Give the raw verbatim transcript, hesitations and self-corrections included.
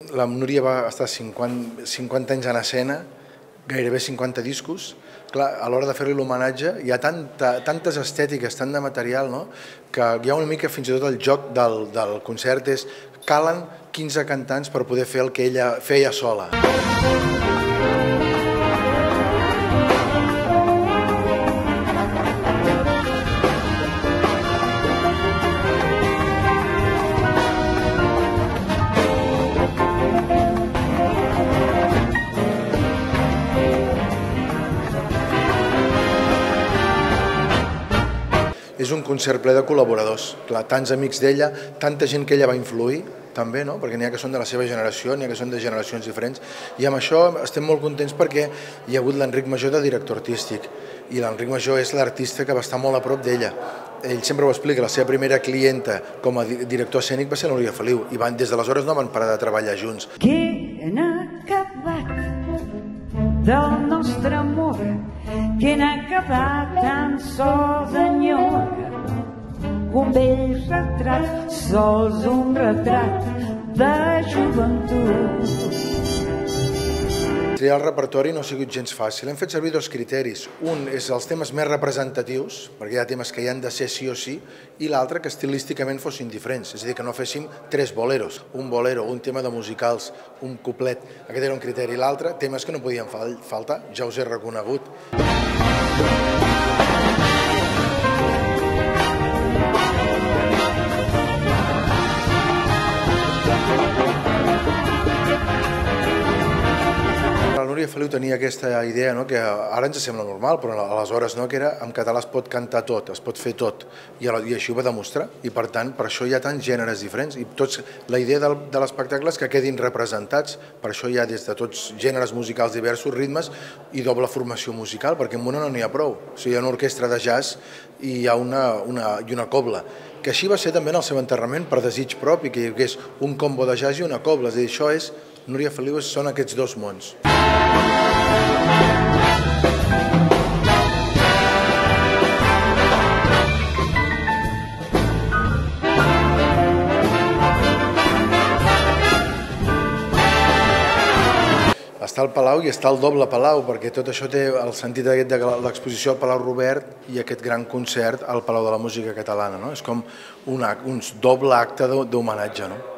La Núria va estar cinquanta anys en escena, gairebé cinquanta discos. Clar, a l'hora de fer-li l'homenatge hi ha tanta, tantes estètiques, tant de material, no? Que hi ha una mica fins i tot el joc del, del concert és calen quinze cantants per poder fer el que ella feia sola. És un concert ple de col·laboradors, clar, tants amics d'ella, tanta gent que ella va influir, també, no? Perquè n'hi ha que són de la seva generació, n'hi ha que són de generacions diferents, i amb això estem molt contents perquè hi ha hagut l'Enric Major de director artístic, i l'Enric Major és l'artista que va estar molt a prop d'ella. Ell sempre ho explica, la seva primera clienta com a director escènic va ser la Núria Feliu, i van, des d'aleshores no van parar de treballar junts. Que han acabat del nostre amor, que han acabat tan sols enyora, un vell retrat, sols un retrat de joventut. Triar el repertori no ha sigut gens fàcil. Hem fet servir dos criteris. Un és els temes més representatius, perquè hi ha temes que hi han de ser sí o sí, i l'altre que estilísticament fossin diferents, és a dir, que no féssim tres boleros, un bolero, un tema de musicals, un couplet. Aquest era un criteri. L'altre, temes que no podien faltar, ja us he reconegut. La Núria Feliu tenia aquesta idea, no? Que ara ens sembla normal, però aleshores no, que era en català es pot cantar tot, es pot fer tot, i, i així ho va demostrar, i per tant per això hi ha tants gèneres diferents, i tots, la idea del, de l'espectacle és que quedin representats, per això hi ha des de tots gèneres musicals diversos, ritmes i doble formació musical, perquè en una no n'hi ha prou, o sigui, hi ha una orquestra de jazz i hi ha una, una, i una cobla, que així va ser també en el seu enterrament per desig propi, que hi hagués un combo de jazz i una cobla, és a dir, això és, Núria Feliu són aquests dos mons. Està al Palau i està al doble Palau, perquè tot això té el sentit de l'exposició al Palau Robert i aquest gran concert al Palau de la Música Catalana, no? És com un doble acte d'homenatge, no?